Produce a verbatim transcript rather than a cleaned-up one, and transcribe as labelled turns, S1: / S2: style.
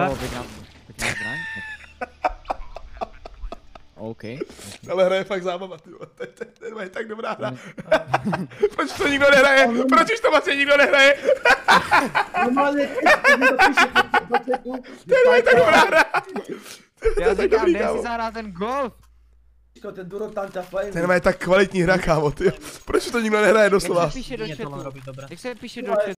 S1: O, pěkná, pěkná zbraň. OK.
S2: Ale hraje fakt zábava, ty vole, to je, to je, to je tak dobrá hra. Proč to nikdo nehraje? Proč už to vlastně nikdo nehraje?
S3: Normálně,
S2: To je tak dobrá hra.
S1: Já říkám, jde si zahrát ten golf.
S3: ten Durok tam ta flame.
S2: Ten je tak kvalitní hra, kámo, ty. Proč to nikdo nehraje doslova?
S1: Jak se píše do chatu? Jak se píše do chatu?